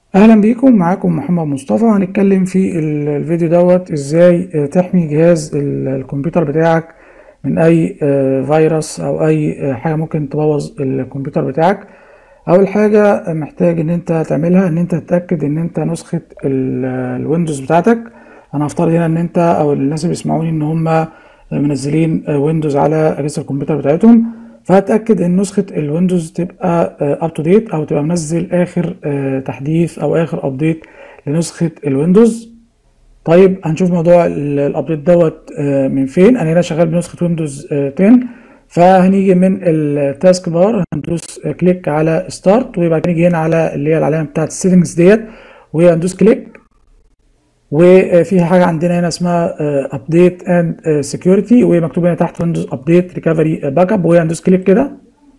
اهلا بيكم. معاكم محمد مصطفى. هنتكلم في الفيديو دوت ازاي تحمي جهاز الكمبيوتر بتاعك من اي فيروس او اي حاجه ممكن تبوظ الكمبيوتر بتاعك. اول حاجه محتاج ان انت تعملها ان انت تتاكد ان انت نسخه الويندوز بتاعتك. انا هفترض هنا ان انت او الناس اللي بيسمعوني ان هم منزلين ويندوز على اجهزه الكمبيوتر بتاعتهم، فهتأكد ان نسخة الويندوز تبقى اب تو ديت او تبقى منزل اخر تحديث او اخر ابديت لنسخة الويندوز. طيب هنشوف موضوع الابديت دوت من فين. انا هنا شغال بنسخة ويندوز 10، فهنيجي من التاسك بار هندوس كليك على ستارت، ويبقى نيجي هنا على اللي هي العلامة بتاعت السيتنجز ديت وهندوس كليك. وفي حاجه عندنا هنا اسمها ابديت اند سكيورتي، ومكتوب هنا تحت ويندوز ابديت ريكفري باك اب، وهندوس كليك كده.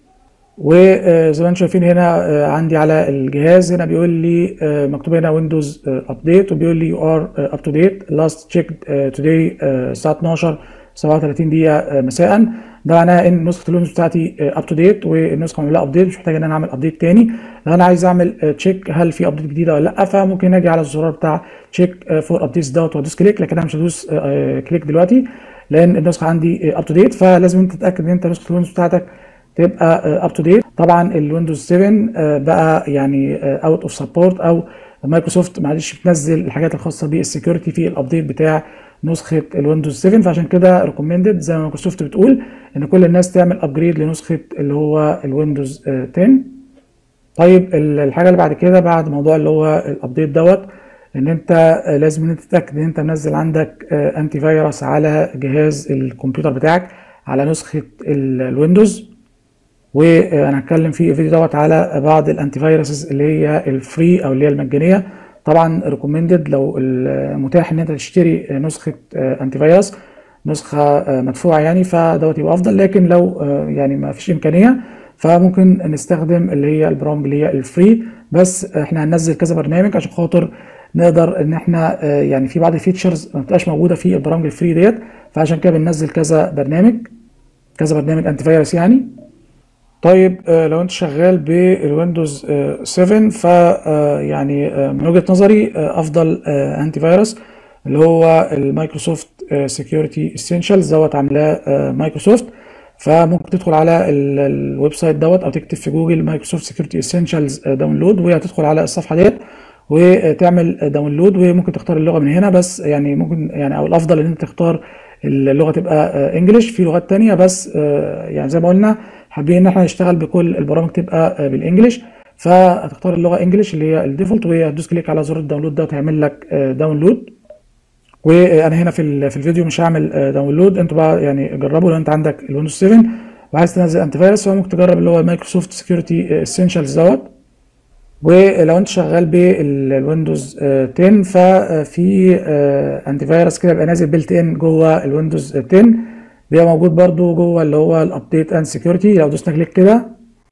وزي ما انتم شايفين هنا عندي على الجهاز هنا بيقول لي مكتوب هنا ويندوز ابديت، وبيقول لي يو ار اب تو ديت لاست تشيك توداي الساعه 12 37 دقيقه مساء. ده معناها ان نسخه الويندوز بتاعتي اب تو ديت والنسخه معموله ابديت، مش محتاج ان انا اعمل ابديت تاني. لو انا عايز اعمل تشيك هل في ابديت جديده ولا لا، فممكن اجي على الزرار بتاع تشيك فور ابديتس دوت وادوس كليك، لكن انا مش هدوس كليك دلوقتي لان النسخه عندي اب تو ديت. فلازم انت تتاكد ان انت نسخه الويندوز بتاعتك تبقى اب تو ديت. طبعا الويندوز 7 بقى يعني اوت اوف سبورت، او مايكروسوفت معلش بتنزل الحاجات الخاصه بالسكيورتي في الابديت بتاع نسخه الويندوز 7، فعشان كده ريكومندد زي ما مايكروسوفت بتقول ان كل الناس تعمل ابجريد لنسخه اللي هو الويندوز 10. طيب الحاجه اللي بعد كده بعد موضوع اللي هو الابديت دوت، ان انت لازم ان انت تتاكد ان انت منزل عندك انتي فيروس على جهاز الكمبيوتر بتاعك على نسخه الويندوز. وانا هتكلم في الفيديو دوت على بعض الانتي فيروسز اللي هي الفري او اللي هي المجانيه. طبعا ريكومندد لو متاح ان انت تشتري نسخه انتي فيروس، نسخه مدفوعه يعني، فدوت يبقى افضل. لكن لو يعني ما فيش امكانيه فممكن نستخدم اللي هي البرامج اللي هي الفري. بس احنا هننزل كذا برنامج عشان خاطر نقدر ان احنا يعني في بعض الفيتشرز ما بتبقاش موجوده في البرامج الفري ديت، فعشان كده بننزل كذا برنامج انتي فيروس يعني. طيب لو انت شغال بالويندوز 7 ف يعني من وجهة نظري افضل انتي فيروس اللي هو المايكروسوفت سكيورتي اسينشالز دوت عاملاه مايكروسوفت. فممكن تدخل على الويب سايت دوت او تكتب في جوجل مايكروسوفت سكيورتي اسينشالز داونلود، وهتدخل على الصفحه ديت وتعمل داونلود. وممكن تختار اللغه من هنا، بس يعني ممكن يعني او الافضل ان انت تختار اللغه تبقى انجلش. في لغات تانية بس يعني زي ما قلنا حابين ان احنا نشتغل بكل البرامج تبقى بالانجلش، فهتختار اللغه انجلش اللي هي الديفولت، وهتدوس كليك على زر الداونلود ده وهيعمل لك داونلود. وانا هنا في الفيديو مش هعمل داونلود، انتوا بقى يعني جربوا لو انت عندك الويندوز 7 وعايز تنزل انتي فيروس، فممكن تجرب اللي هو مايكروسوفت سكيورتي اسينشالز دوت. ولو انت شغال بالويندوز 10 ففي انتي فيروس كده بيبقى نازل بيلت ان جوه الويندوز 10، بيبقى موجود برضو جوه اللي هو الابديت اند سكيورتي. لو دوسنا كليك كده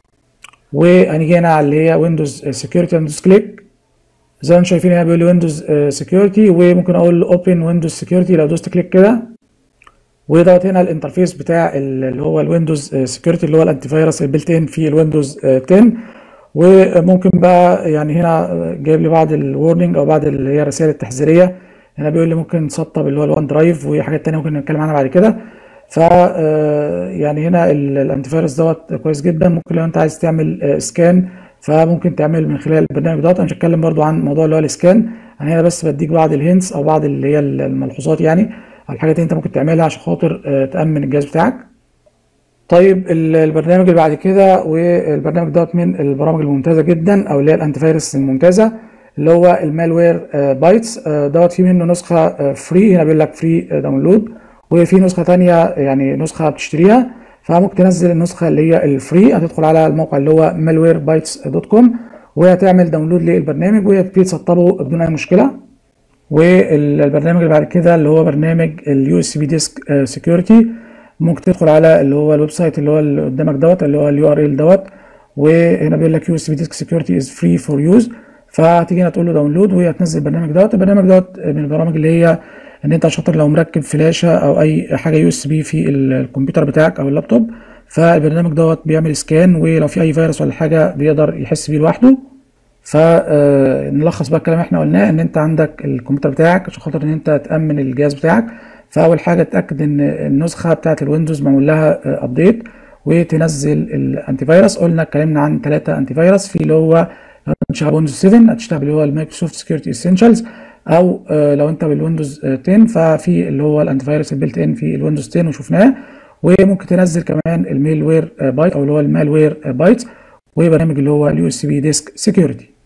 وهنيجي هنا على اللي هي ويندوز سكيورتي هندوس كليك، زي ما انتم شايفين هنا بيقول لي ويندوز سكيورتي، وممكن اقول اوبن ويندوز سكيورتي لو دوست كليك كده. ودوت هنا الانترفيس بتاع اللي هو الويندوز سكيورتي اللي هو الانتي فيروس البيلت ان في الويندوز 10. وممكن بقى يعني هنا جايب لي بعض الورنينج او بعض اللي هي الرسائل التحذيريه. هنا بيقول لي ممكن تسطب اللي هو الوان درايف وحاجات تانية ممكن نتكلم عنها بعد كده. ف يعني هنا الانتي فيروس دوت كويس جدا. ممكن لو انت عايز تعمل سكان فممكن تعمل من خلال البرنامج دوت. انا مش هتكلم برضو عن موضوع اللي هو السكان، انا هنا بس بديك بعض الهنتس او بعض اللي هي الملحوظات يعني على الحاجات اللي انت ممكن تعملها عشان خاطر تامن الجهاز بتاعك. طيب البرنامج اللي بعد كده، والبرنامج دوت من البرامج الممتازه جدا او اللي هي الانتي فيروس الممتازه، اللي هو المالوير بايتس دوت. في منه نسخه فري، هنا بيقول لك فري داونلود، وفي نسخه ثانيه يعني نسخه بتشتريها. فممكن تنزل النسخه اللي هي الفري، هتدخل على الموقع اللي هو malwarebytes.com وهتعمل داونلود للبرنامج وهتبتدي تسطبه بدون اي مشكله. والبرنامج اللي بعد كده اللي هو برنامج اليو اس بي ديسك سكيورتي، ممكن تدخل على اللي هو الويب سايت اللي هو اللي قدامك دوت اللي هو اليو ار ال دوت، وهنا بيقول لك يو اس بي ديسك سكيورتي از فري فور يوز. فهتيجي هنا تقول له داونلود وهي هتنزل البرنامج دوت. البرنامج دوت من البرامج اللي هي ان انت عشان لو مركب فلاشه او اي حاجه يو اس بي في الكمبيوتر بتاعك او اللابتوب، فالبرنامج دوت بيعمل سكان، ولو في اي فيروس ولا حاجه بيقدر يحس بيه لوحده. فنلخص بقى الكلام احنا قلناه، ان انت عندك الكمبيوتر بتاعك عشان خاطر ان انت تامن الجهاز بتاعك. فاول حاجه تاكد ان النسخه بتاعه الويندوز معمول لها ابديت، وتنزل الانتي فيروس. قلنا اتكلمنا عن 3 انتي فيروس، في اللي هو لو انت شغال ويندوز 7 هتشتغل اللي هو المايكروسوفت سكيورتي اسينشالز، او لو انت بالويندوز 10 ففي اللي هو الانتي فيروس البيلت ان في الويندوز 10 وشفناه. وممكن تنزل كمان الميل وير بايت او اللي هو المال وير بايت، وبرنامج اللي هو اليو اس بي ديسك سكيورتي.